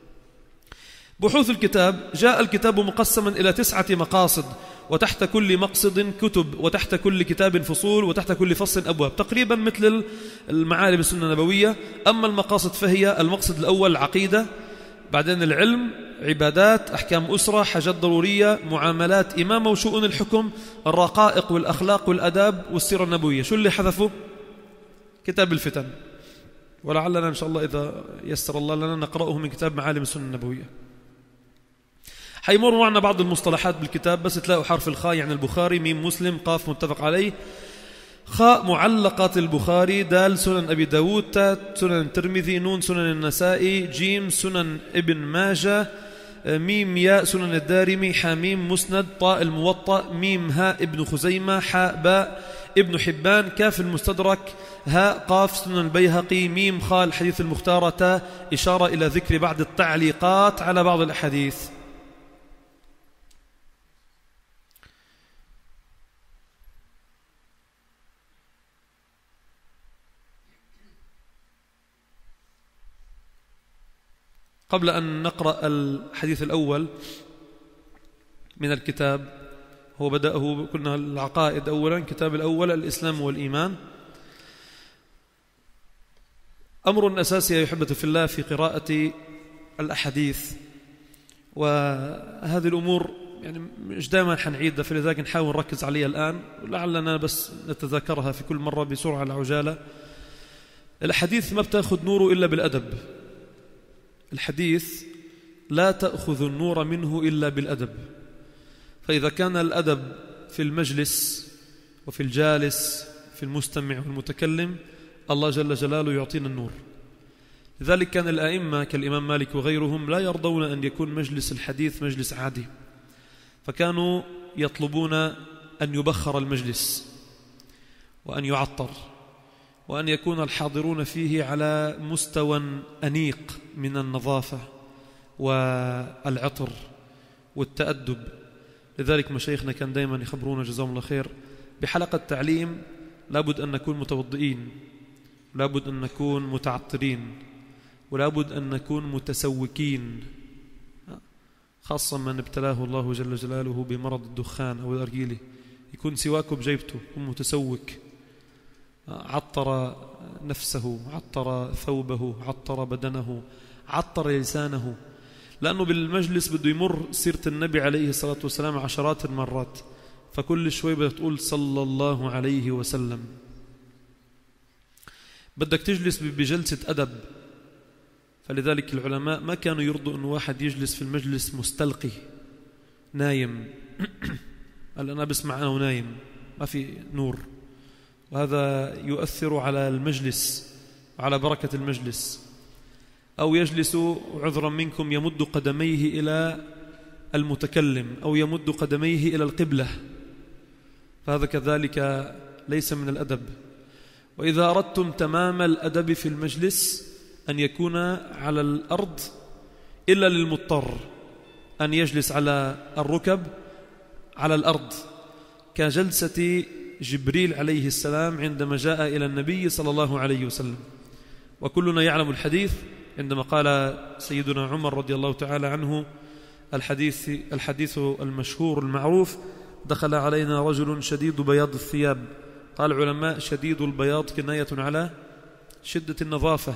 بحوث الكتاب: جاء الكتاب مقسما إلى تسعة مقاصد، وتحت كل مقصد كتب، وتحت كل كتاب فصول، وتحت كل فصل أبواب، تقريبا مثل المعالم السنة النبوية. أما المقاصد فهي: المقصد الأول عقيدة، بعدين العلم، عبادات، أحكام أسرة، حاجات ضرورية، معاملات، إمامة وشؤون الحكم، الرقائق والأخلاق والأداب، والسيرة النبوية. شو اللي حذفوا؟ كتاب الفتن، ولعلنا إن شاء الله إذا يسر الله لنا نقرأه من كتاب معالم السنة النبوية. حيمر معنا بعض المصطلحات بالكتاب، بس تلاقوا حرف الخاء يعني البخاري، ميم مسلم، قاف متفق عليه، خاء معلقات البخاري، دال سنن أبي داود، تاء سنن الترمذي، نون سنن النسائي، جيم سنن ابن ماجه، ميم ياء سنن الدارمي، حاميم مسند، طاء الموطأ، ميم هاء ابن خزيمة، حاء باء ابن حبان، كاف المستدرك، هاء قاف سنن البيهقي، ميم خاء الحديث المختار، تاء إشارة إلى ذكر بعض التعليقات على بعض الأحاديث. قبل أن نقرأ الحديث الأول من الكتاب، هو بدأه كنا العقائد أولا، كتاب الأول الإسلام والإيمان. أمر أساسي يا أحبتي في الله في قراءة الأحاديث، وهذه الأمور يعني مش دائما حنعيدها، فلذلك نحاول نركز عليها الآن لعلنا بس نتذكرها في كل مرة بسرعة العجالة. الحديث ما بتأخذ نوره إلا بالأدب. الحديث لا تأخذ النور منه إلا بالأدب، فإذا كان الأدب في المجلس وفي الجالس في المستمع والمتكلم، الله جل جلاله يعطينا النور. لذلك كان الأئمة كالإمام مالك وغيرهم لا يرضون أن يكون مجلس الحديث مجلس عادي، فكانوا يطلبون أن يبخر المجلس وأن يعطر وأن يكون الحاضرون فيه على مستوى أنيق من النظافة والعطر والتأدب. لذلك مشايخنا كان دائما يخبرونا جزاهم الله خير بحلقة تعليم لابد أن نكون متوضئين، لابد أن نكون متعطرين، ولابد أن نكون متسوكين، خاصة من ابتلاه الله جل جلاله بمرض الدخان أو الأرجيلة، يكون سواكه بجيبته، يكون متسوك، عطر نفسه، عطر ثوبه، عطر بدنه، عطر لسانه، لأنه بالمجلس بده يمر سيرة النبي عليه الصلاة والسلام عشرات المرات، فكل شوي بدك تقول صلى الله عليه وسلم. بدك تجلس بجلسة أدب، فلذلك العلماء ما كانوا يرضوا أن واحد يجلس في المجلس مستلقي نايم قال أنا بسمع أنا ونايم، ما في نور، وهذا يؤثر على المجلس وعلى بركة المجلس. أو يجلس عذرا منكم يمد قدميه إلى المتكلم أو يمد قدميه إلى القبلة، فهذا كذلك ليس من الأدب. وإذا أردتم تمام الأدب في المجلس أن يكون على الأرض إلا للمضطر، أن يجلس على الركب على الأرض، كجلسة جبريل عليه السلام عندما جاء إلى النبي صلى الله عليه وسلم. وكلنا يعلم الحديث عندما قال سيدنا عمر رضي الله تعالى عنه الحديث, الحديث المشهور المعروف: دخل علينا رجل شديد بياض الثياب. قال العلماء شديد البياض كناية على شدة النظافة،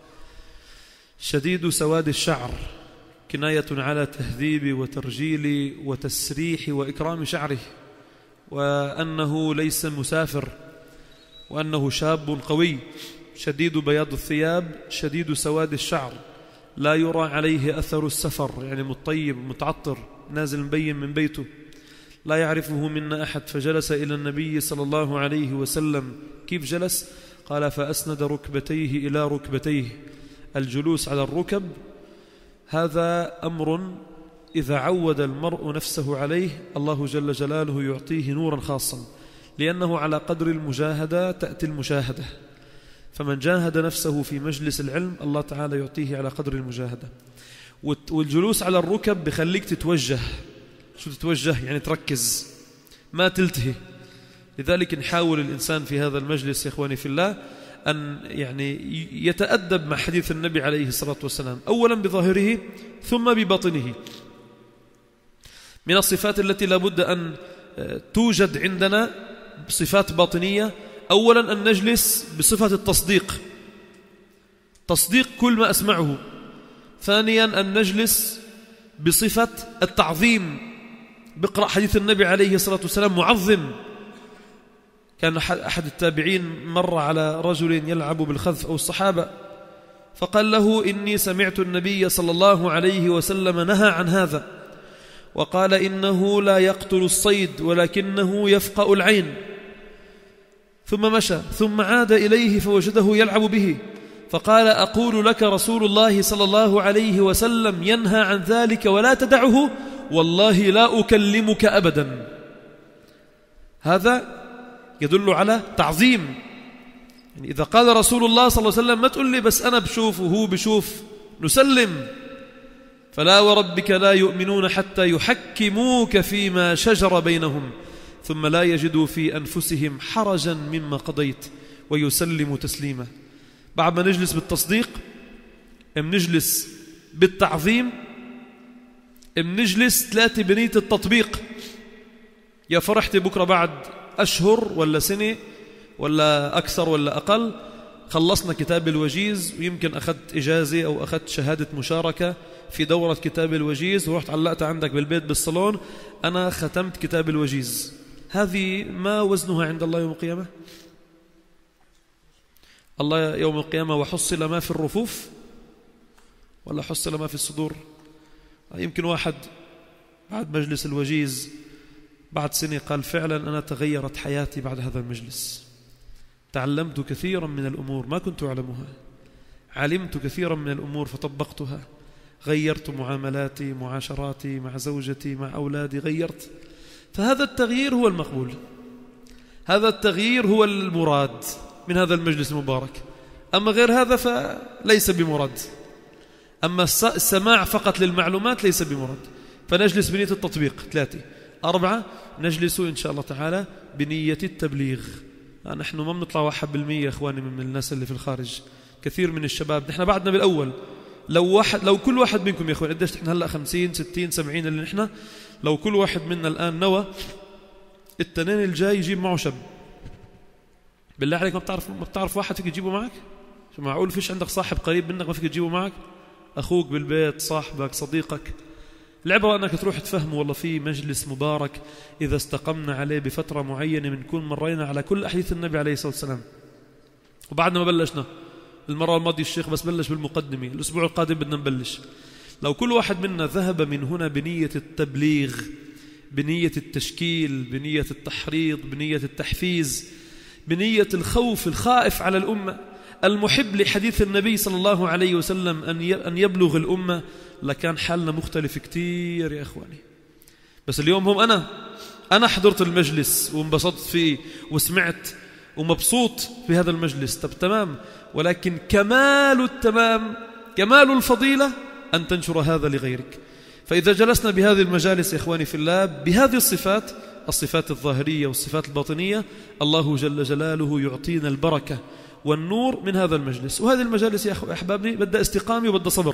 شديد سواد الشعر كناية على تهذيب وترجيل وتسريح وإكرام شعره، وأنه ليس مسافر، وأنه شاب قوي شديد بياض الثياب شديد سواد الشعر، لا يرى عليه أثر السفر، يعني مطيب متعطر نازل مبين من بيته، لا يعرفه منا أحد. فجلس إلى النبي صلى الله عليه وسلم. كيف جلس؟ قال: فأسند ركبتيه إلى ركبتيه. الجلوس على الركب هذا أمر إذا عود المرء نفسه عليه الله جل جلاله يعطيه نورا خاصا، لأنه على قدر المجاهدة تأتي المشاهدة، فمن جاهد نفسه في مجلس العلم الله تعالى يعطيه على قدر المجاهدة. والجلوس على الركب بخليك تتوجه. شو تتوجه؟ يعني تركز ما تلتهي. لذلك نحاول الإنسان في هذا المجلس يا إخواني في الله أن يعني يتأدب مع حديث النبي عليه الصلاة والسلام، أولا بظاهره ثم بباطنه. من الصفات التي لابد أن توجد عندنا صفات باطنية: أولا أن نجلس بصفة التصديق، تصديق كل ما أسمعه. ثانيا أن نجلس بصفة التعظيم، بقرأ حديث النبي عليه الصلاة والسلام معظم. كان أحد التابعين مر على رجل يلعب بالخذف أو الصحابة، فقال له: إني سمعت النبي صلى الله عليه وسلم نهى عن هذا. وقال إنه لا يقتل الصيد ولكنه يفقأ العين. ثم مشى ثم عاد إليه فوجده يلعب به، فقال أقول لك رسول الله صلى الله عليه وسلم ينهى عن ذلك ولا تدعه، والله لا أكلمك أبدا. هذا يدل على تعظيم. يعني إذا قال رسول الله صلى الله عليه وسلم ما تقول لي بس أنا بشوف وهو بشوف، نسلم. فلا وربك لا يؤمنون حتى يحكموك فيما شجر بينهم ثم لا يجدوا في أنفسهم حرجا مما قضيت ويسلموا تسليما. بعد ما نجلس بالتصديق بنجلس بالتعظيم، بنجلس ثلاثة بنية التطبيق. يا فرحتي بكرة بعد أشهر ولا سنة ولا أكثر ولا أقل خلصنا كتاب الوجيز، ويمكن أخذت إجازة أو أخذت شهادة مشاركة في دورة كتاب الوجيز ورحت علقت عندك بالبيت بالصالون أنا ختمت كتاب الوجيز. هذه ما وزنها عند الله يوم القيامة؟ الله يوم القيامة وحصل ما في الرفوف ولا حصل ما في الصدور؟ يمكن واحد بعد مجلس الوجيز بعد سنة قال فعلا أنا تغيرت حياتي بعد هذا المجلس، تعلمت كثيرا من الأمور ما كنت أعلمها، علمت كثيرا من الأمور فطبقتها، غيرت معاملاتي معاشراتي مع زوجتي مع أولادي، غيرت. فهذا التغيير هو المقبول، هذا التغيير هو المراد من هذا المجلس المبارك. أما غير هذا فليس بمراد، أما السماع فقط للمعلومات ليس بمراد. فنجلس بنية التطبيق ثلاثة. أربعة، نجلس إن شاء الله تعالى بنية التبليغ. نحن ما بنطلع واحد بالمية إخواني من الناس اللي في الخارج، كثير من الشباب نحن بعدنا بالأول. لو واحد لو كل واحد منكم يا إخوان قديش نحن هلأ خمسين ستين سبعين اللي نحن، لو كل واحد منا الآن نوى التنين الجاي يجيب معه شاب، بالله عليك ما بتعرف ما بتعرف واحد فيك تجيبه معك؟ شو معقول فيش عندك صاحب قريب منك ما فيك تجيبه معك؟ أخوك بالبيت، صاحبك، صديقك. العبرة أنك تروح تفهمه والله في مجلس مبارك إذا استقمنا عليه بفترة معينة بنكون مرينا على كل أحاديث النبي عليه الصلاة والسلام. وبعدنا ما بلشنا، المرة الماضية الشيخ بس بلش بالمقدمة، الأسبوع القادم بدنا نبلش. لو كل واحد منا ذهب من هنا بنية التبليغ، بنية التشكيل، بنية التحريض، بنية التحفيز، بنية الخوف الخائف على الأمة، المحب لحديث النبي صلى الله عليه وسلم أن يبلغ الأمة، لكان حالنا مختلف كتير يا إخواني. بس اليوم هم أنا أنا حضرت المجلس وانبسطت فيه وسمعت ومبسوط في هذا المجلس، طب تمام، ولكن كمال التمام كمال الفضيلة أن تنشر هذا لغيرك. فإذا جلسنا بهذه المجالس يا إخواني في الله بهذه الصفات، الصفات الظاهرية والصفات الباطنية، الله جل جلاله يعطينا البركة والنور من هذا المجلس. وهذه المجالس يا أحبابي بدأ استقامة وبدأ صبر.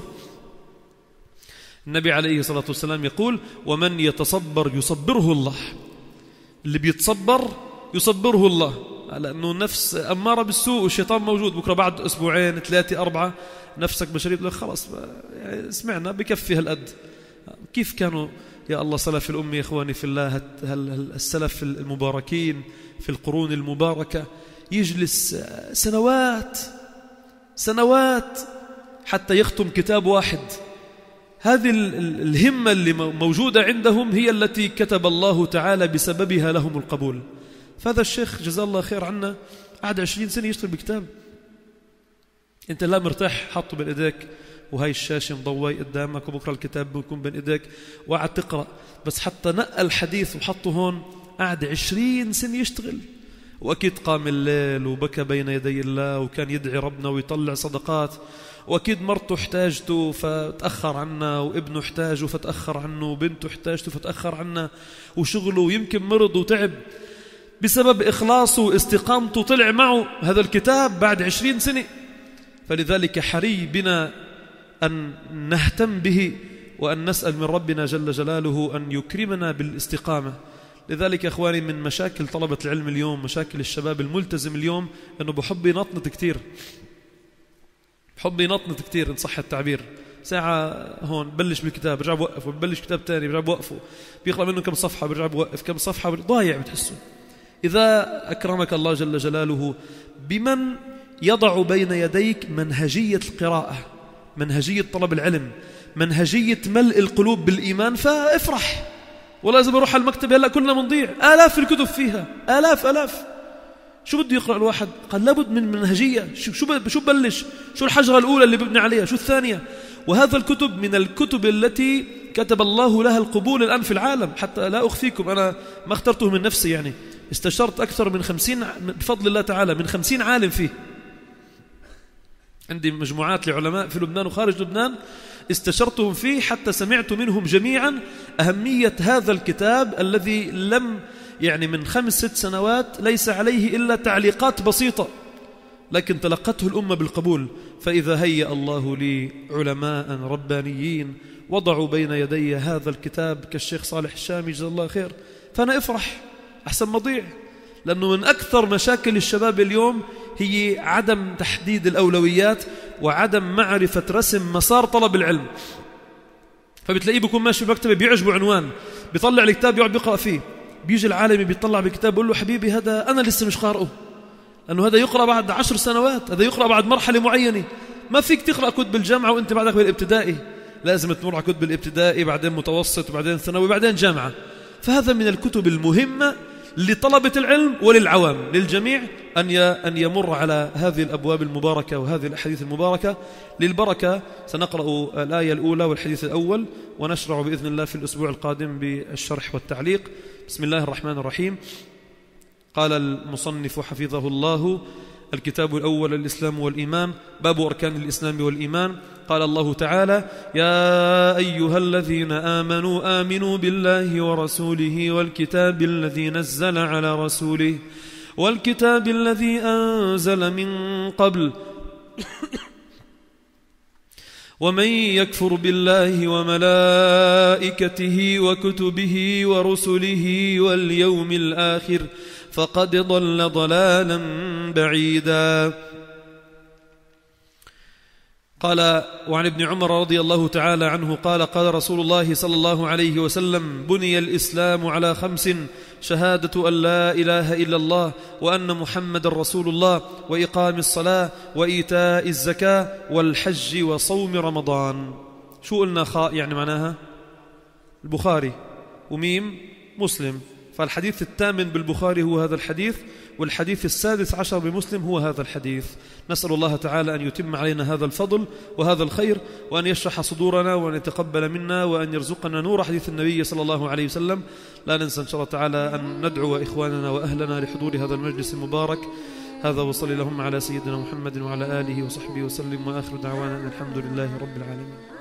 النبي عليه الصلاة والسلام يقول ومن يتصبر يصبره الله، اللي بيتصبر يصبره الله، لأنه النفس أمارة بالسوء والشيطان موجود. بكرة بعد أسبوعين ثلاثة أربعة نفسك بشرية لك خلاص يعني سمعنا بكفي هالقد. كيف كانوا يا الله سلف الأمة يا إخواني في الله، السلف المباركين في القرون المباركة، يجلس سنوات سنوات حتى يختم كتاب واحد. هذه الهمة اللي موجودة عندهم هي التي كتب الله تعالى بسببها لهم القبول. فهذا الشيخ جزاه الله خير عنا قعد عشرين سنة يشتغل بكتاب، انت لا مرتاح حاطه بين ايديك وهاي الشاشة مضوي قدامك وبكرة الكتاب بيكون بين ايديك وقعد تقرأ، بس حتى نقل الحديث وحطه هون قعد عشرين سنة يشتغل. وأكيد قام الليل وبكى بين يدي الله وكان يدعي ربنا ويطلع صدقات، وأكيد مرته احتاجته فتأخر عنا، وابنه احتاجه فتأخر عنه، وبنته احتاجته فتأخر عنا، وشغله ويمكن مرض وتعب. بسبب إخلاصه واستقامته طلع معه هذا الكتاب بعد عشرين سنة. فلذلك حري بنا أن نهتم به وأن نسأل من ربنا جل جلاله أن يكرمنا بالاستقامة. لذلك يا أخواني من مشاكل طلبة العلم اليوم، مشاكل الشباب الملتزم اليوم، أنه بحب ينطنط كتير، بحب ينطنط كتير إن صح التعبير. ساعة هون بلش بالكتاب برجع بوقفه، ببلش كتاب تاني برجع بوقفه، بيقرأ منه كم صفحة برجع بوقف كم صفحة، ضايع بتحسه. إذا أكرمك الله جل جلاله بمن يضع بين يديك منهجية القراءة، منهجية طلب العلم، منهجية ملء القلوب بالإيمان، فافرح والله إذا بروح على المكتبة هلأ كلنا منضيع، آلاف الكتب فيها، آلاف آلاف. شو بده يقرأ الواحد؟ قال لابد من منهجية. شو شو شو ببلش؟ شو الحجرة الأولى اللي ببني عليها؟ شو الثانية؟ وهذا الكتب من الكتب التي كتب الله لها القبول الآن في العالم. حتى لا أخفيكم، أنا ما اخترته من نفسي، يعني استشرت أكثر من خمسين بفضل الله تعالى، من خمسين عالم فيه. عندي مجموعات لعلماء في لبنان وخارج لبنان استشرتهم فيه، حتى سمعت منهم جميعا أهمية هذا الكتاب الذي لم يعني من خمس ست سنوات ليس عليه إلا تعليقات بسيطة، لكن تلقته الأمة بالقبول. فإذا هيأ الله لي علماء ربانيين وضعوا بين يدي هذا الكتاب كالشيخ صالح الشامي جزاه الله خير، فأنا افرح أحسن مضيع. لأنه من أكثر مشاكل الشباب اليوم هي عدم تحديد الأولويات وعدم معرفة رسم مسار طلب العلم. فبتلاقيه بيكون ماشي بمكتبه بيعجبه عنوان، بيطلع الكتاب يقعد بيقرأ فيه، بيجي العالم بيطلع بالكتاب بيقول له حبيبي هذا أنا لسه مش قارئه، لأنه هذا يقرأ بعد عشر سنوات، هذا يقرأ بعد مرحلة معينة. ما فيك تقرأ كتب الجامعة وأنت بعدك بالابتدائي، لازم تمر على كتب الابتدائي بعدين متوسط وبعدين ثانوي وبعدين جامعة. فهذا من الكتب المهمة لطلبة العلم وللعوام للجميع أن أن يمر على هذه الأبواب المباركة وهذه الأحاديث المباركة. للبركة سنقرأ الآية الأولى والحديث الأول، ونشرع بإذن الله في الأسبوع القادم بالشرح والتعليق. بسم الله الرحمن الرحيم. قال المصنف حفظه الله: الكتاب الأول الإسلام والإيمان، باب أركان الإسلام والإيمان. قال الله تعالى: يا أيها الذين آمنوا آمنوا بالله ورسوله والكتاب الذي نزل على رسوله والكتاب الذي أنزل من قبل ومن يكفر بالله وملائكته وكتبه ورسله واليوم الآخر فقد ضل ضلالا بعيدا. قال: وعن ابن عمر رضي الله تعالى عنه قال: قال رسول الله صلى الله عليه وسلم: بني الإسلام على خمس: شهادة أن لا إله إلا الله وأن محمد رسول الله وإقام الصلاة وإيتاء الزكاة والحج وصوم رمضان. شو قلنا خاء يعني معناها؟ البخاري، وميم مسلم. فالحديث الثامن بالبخاري هو هذا الحديث، والحديث السادس عشر بمسلم هو هذا الحديث. نسأل الله تعالى أن يتم علينا هذا الفضل وهذا الخير، وأن يشرح صدورنا وأن يتقبل منا وأن يرزقنا نور حديث النبي صلى الله عليه وسلم. لا ننسى إن شاء الله تعالى أن ندعو إخواننا وأهلنا لحضور هذا المجلس المبارك. هذا وصلي اللهم على سيدنا محمد وعلى آله وصحبه وسلم، وآخر دعوانا الحمد لله رب العالمين.